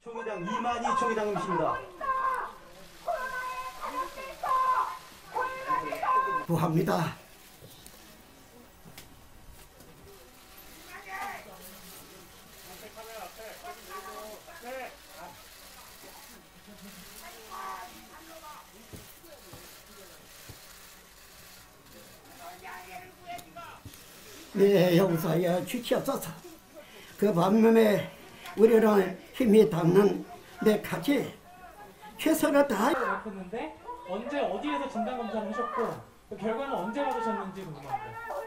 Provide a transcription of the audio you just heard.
총회장 이만희 총회장님이십니다. 구합니다. 네, 용서해 주시옵소서. 그 반면에 우리는 힘이 닿는 데까지 최선을 다해. 했는데 언제 어디에서 진단 검사를 하셨고 그 결과는 언제 받으셨는지 궁금합니다.